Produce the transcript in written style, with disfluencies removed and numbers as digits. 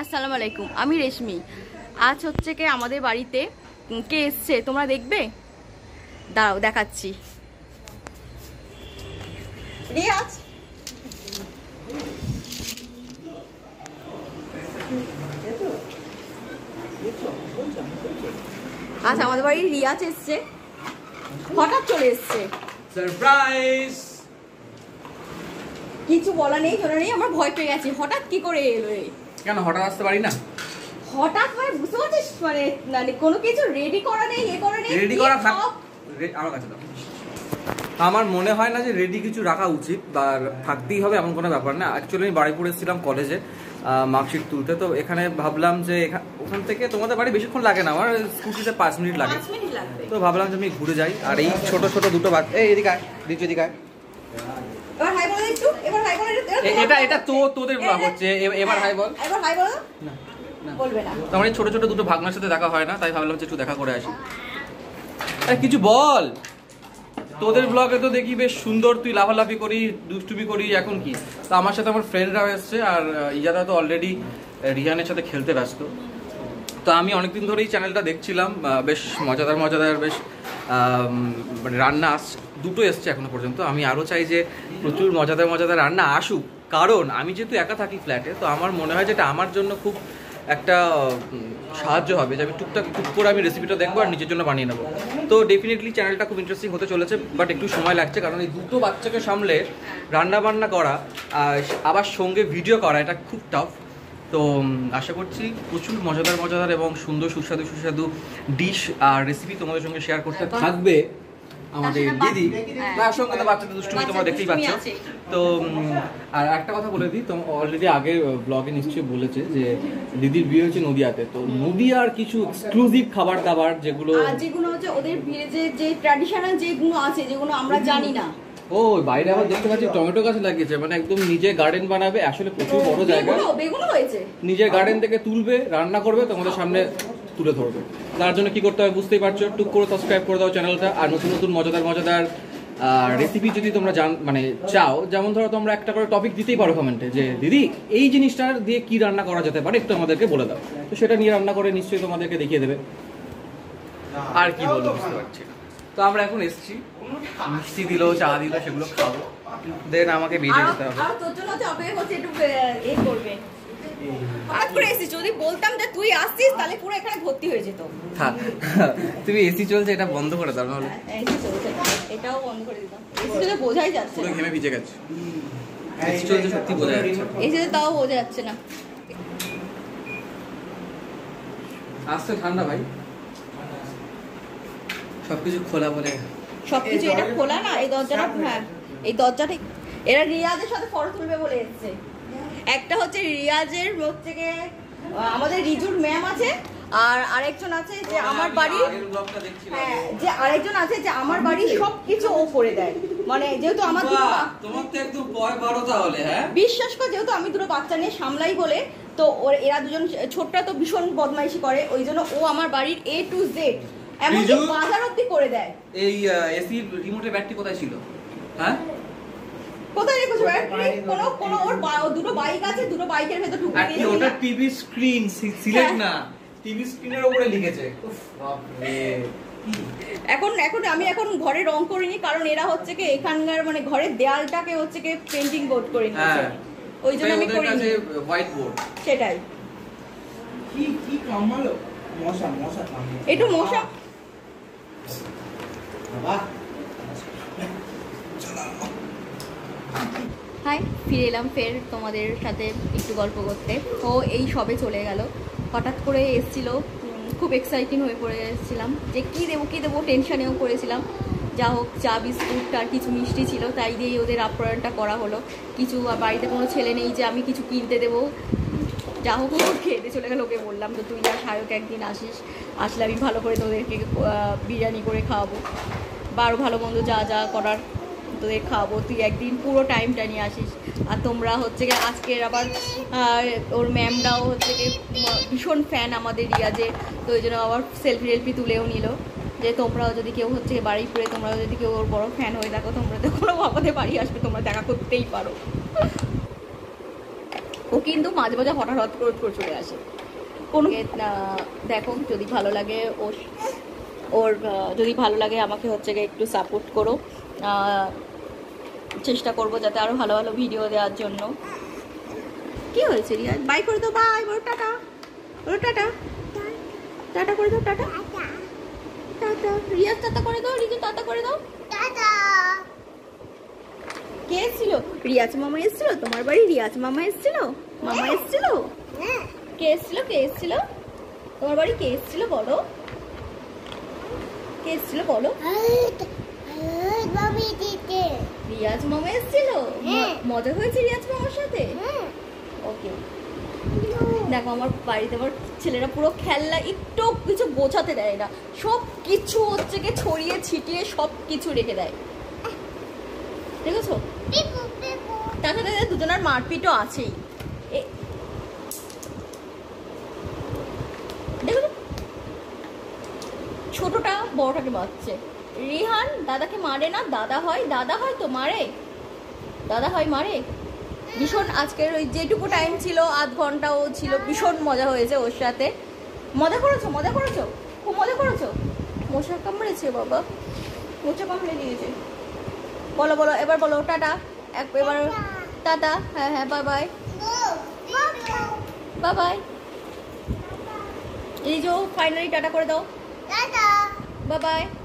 আসসালামু আলাইকুম, আমি রেশমি। আজ হচ্ছে কি আমাদের বাড়িতে কে এসছে তোমরা দেখবে, দাঁড়াও দেখাচ্ছি। রিয়াজ, আজ আমাদের বাড়ি রিয়াজ এসছে, হঠাৎ চলে এসছে, সারপ্রাইজ। কিছু বলা নেই শোনা নেই, আমরা ভয় পেয়ে গেছি। হঠাৎ কি করে এলো? কেন হঠাৎ আসতে পারি না? হঠাৎ মানে বুঝতে পারছিস, মানে কোনো কিছু রেডি করা নেই, এ করা নেই, রেডি করা থাক আমার কাছে দাও। আমার মনে হয় না যে রেডি কিছু রাখা উচিত বা থাকতেই হবে এমন কোনো ব্যাপার না। অ্যাকচুয়ালি আমি বাড়িপুর এসেছিলাম কলেজে মার্কশিট তুলতে, তো এখানে ভাবলাম যে ওখান থেকে তোমাদের বাড়ি বেশিক্ষণ লাগে না, আমার স্কুটিতে 5 মিনিট লাগে, তো ভাবলাম যে আমি ঘুরে যাই। আর এই ছোট ছোট দুটো বাচ্চা, এই এদিকে আয়, এদিকে আয়। এটা তোদের ব্লগ হচ্ছে, এবার হাই বল। না বলবে না, তোমার এই ছোট ছোট দুটো ভাগনার সাথে দেখা হয় না, তাই ভাবলাম যে একটু দেখা করে আসি। আরে কিছু বল, তোদের ব্লগে তো দেখি বেশ সুন্দর, তুই লাফালাফি করি, দুষ্টুমি করি, এখন কি? তো আমার সাথে আমার ফ্রেন্ডরাও এসছে, আর ইজারা তো অলরেডি রিহানের সাথে খেলতে ব্যস্ত। তো আমি অনেকদিন ধরেই চ্যানেলটা দেখছিলাম, বেশ মজাদার বেশ মানে রান্না দুটো এসছে এখনো পর্যন্ত। আমি আরও চাই যে প্রচুর মজাদার রান্না আসুক, কারণ আমি যেহেতু একা থাকি ফ্ল্যাটে, তো আমার মনে হয় যেটা আমার জন্য খুব একটা সাহায্য হবে, যে আমি টুক করে আমি রেসিপিটা দেখবো আর নিজের জন্য বানিয়ে নেবো। তো ডেফিনেটলি চ্যানেলটা খুব ইন্টারেস্টিং হতে চলেছে, বাট একটু সময় লাগছে, কারণ এই দুটো বাচ্চাকে সামলে রান্না বান্না করা আবার সঙ্গে ভিডিও করা, এটা খুব টাফ। তো আশা করছি প্রচুর মজাদার এবং সুন্দর সুস্বাদু ডিশ আর রেসিপি তোমাদের সঙ্গে শেয়ার করতে থাকবে আমাদের দিদি। তার সঙ্গে তো বাচ্চাদের দুষ্টুমি তোমরা দেখতেই পাচ্ছ। তো আর একটা কথা বলে দিই, তো অলরেডি আগের ব্লগে নিশ্চয়ই বলেছে যে দিদির বিয়ে হচ্ছে নদিয়াতে, তো নদিয়ার কিছু এক্সক্লুসিভ খাবার দাবার যেগুলো হচ্ছে ওদের ভিলেজে যে ট্র্যাডিশনাল যেগুলো আছে, যেগুলো আমরা জানি না। ও বাইরে আবার দেখতে পাচ্ছি টমেটো গাছ লাগিয়েছে, মানে একদম নিজে গার্ডেন বানাবে, আসলে প্রচুর বড় জায়গা, বেগুন হয়েছে, নিজের গার্ডেন থেকে তুলবে, রান্না করবে, তোমাদের সামনে তুলে ধরবে। তার জন্য কি করতে হবে বুঝতেই পারছো, টুক করে সাবস্ক্রাইব করে দাও চ্যানেলটা। আর নতুন মজাদার রেসিপি যদি তোমরা মানে চাও, যেমন ধরো তোমরা একটা করে টপিক দিতেই পারো কমেন্টে, যে দিদি এই জিনিসটা দিয়ে কি রান্না করা যেতে পারে একটু আমাদেরকে বলে দাও, তো সেটা নিয়ে রান্না করে নিশ্চয়ই তোমাদেরকে দেখিয়ে দেবে। আর কি বলবো বুঝতে পারছি না। তো আমরা এখন এসেছি, মিষ্টি দিল, চা দিল, সেগুলো খাবো, দেন আমাকে বেরিয়ে যেতে হবে। আর তোর জন্য তো অপেক্ষা করছি, একটু এই করবে। হঠাৎ করে এসেছিস, যদি বলতাম যে তুই আসছিস তাহলে পুরো এখানে ভর্তি হয়ে যেত। হ্যাঁ তুমি এসি চলছে, এটা বন্ধ করে দাও নাহলে। এসি চলছে, এটাও বন্ধ করে দিতাম। এসি তো বোঝাই যাচ্ছে, পুরো ঘেমে ভিজে গেছে। এসি চলছে সত্যি বোঝা যাচ্ছে, এসি তাও বোঝা যাচ্ছে না। আসছে ঠান্ডা ভাই, সবকিছু খোলা বলে সবকিছু এটা খোলা না, এই দরজাটা, হ্যাঁ এই দরজাটা। এরা রিয়াজের সাথে ফটো তুলবে বলে এসছে। একটা হচ্ছে রিয়াজের হচ্ছে আমাদের রিজুর ম্যাম আছে, আর আরেকজন আছে যে আমার বাড়ি, হ্যাঁ যে আরেকজন আছে যে আমার বাড়ি সবকিছু ও করে দেয়, মানে যেহেতু আমার তোমার তো একদম ভয় বড় তাহলে। হ্যাঁ বিশ্বাস কর, যেহেতু আমি দুটো বাচ্চা নিয়ে সামলাই বলে, তো ওর এরা দুজন, ছোটটা তো ভীষণ বদমাইশি করে, ওই জন্য ও আমার বাড়ির A to Z এমনকি বাজার অবধি করে দেয়। এই এসি রিমোটের ব্যাটারি কোথায় ছিল? হ্যাঁ কোথায় রেখেছো ব্যাটারি? কোনো ওর দুটো বাইক আছে, দুটো বাইকের ভেতর ঢুকে দিয়েছে। ওটা টিভি স্ক্রিন সিলেক্ট না, টিভি স্ক্রিনের উপরে লিখেছে। বাপ রে। এখন আমি ঘরে রং করিনি, কারণ এরা হচ্ছে কি এখানকার মানে ঘরের দেয়ালটাকে হচ্ছে কি পেইন্টিং বোর্ড করে নিয়েছে, ওই জন্য আমি করিনি, হোয়াইট বোর্ড। সেটাই। কি কামালো মশা একটু মশা। বাবা হাই, ফিরে এলাম ফের তোমাদের সাথে একটু গল্প করতে। ও এই সবে চলে গেল, হঠাৎ করে এসেছিল, খুব এক্সাইটিং হয়ে পড়ে এসেছিলাম যে কী দেবো টেনশানেও করেছিলাম। যা হোক, চা বিস্কুট আর কিছু মিষ্টি ছিল, তাই দিয়েই ওদের আপ্যায়নটা করা হলো। কিছু বাড়িতে কোনো ছেলে নেই যে আমি কিছু কিনতে দেবো, যা হোক ওর খেতে চলে গেল। ওকে বললাম তো তুই আর সায়ক একদিন আসলে আমি ভালো করে তোদেরকে বিরিয়ানি করে খাওয়াবো, বা আরও ভালো মন্দ যা করার তোদের খাওয়াবো, তুই একদিন পুরো টাইমটা নিয়ে আসিস। আর তোমরা হচ্ছে গিয়ে আজকের আবার ওর ম্যামরাও হচ্ছে গিয়ে ভীষণ ফ্যান আমাদের রিয়াজে, তো ওই জন্য আবার সেলফি তুলেও নিল যে তোমরাও যদি কেউ হচ্ছে বাড়িপুরে, তোমরাও যদি কেউ ওর বড় ফ্যান হয়ে থাকো, তোমরা তো কোনো বাবাদের বাড়ি আসবে, তোমরা দেখা করতেই পারো। ও কিন্তু মাঝে মাঝে হঠাৎ করে চলে আসে। কোনো দেখো যদি ভালো লাগে ওর যদি ভালো লাগে আমাকে হচ্ছে গিয়ে একটু সাপোর্ট করো, চেষ্টা করব যাতে আরো ভালো ভালো ভিডিও দেওয়ার জন্য। কি হয়েছে রিয়াজ? বাই করে দাও, বাই বলো, টাটা বলো, টাটা টাটা করে দাও, টাটা টাটা। রিয়াজ টাটা করে দাও, রিজু টাটা করে দাও, টাটা। কে এসেছিল? রিয়াজ মামা এসেছিল তোমার বাড়ি? রিয়াজ মামা এসেছিল? মামা এসেছিল? কে এসেছিল? কে এসেছিল তোমার বাড়ি? কে এসেছিল বলো? কে এসেছিল বলো? রিয়াজ মামা এসেছিল। মজা হয়েছে রিয়াজ মামার সাথে? ওকে। দেখো আমার বাড়িতে আমার ছেলেরা পুরো খেলনা একটু কিছু বোঝাতে দেয় না, সব কিছু হচ্ছে গিয়ে ছড়িয়ে ছিটিয়ে সব কিছু রেখে দেয়, দেখেছো? তার সাথে দুজনের মারপিটও আছেই। দেখো ছোটটা বড়টাকে মারছে। রিহান দাদাকে মারে না, দাদা হয় তো মারে, দাদা হয় মারে। ভীষণ আজকের ওই যেটুকু টাইম ছিল, আধ ঘন্টাও ছিল, ভীষণ মজা হয়েছে ওর সাথে। মজা করেছো? খুব মজা করেছো? মশা কামড়েছে বাবা, মশা কামড়ে দিয়েছে। বলো বলো, এবার বলো টাটা, এবার টাটা। হ্যাঁ হ্যাঁ, বাই বাই, বাই বাই। এই যে ফাইনালি টাটা করে দাও, বাই বাই।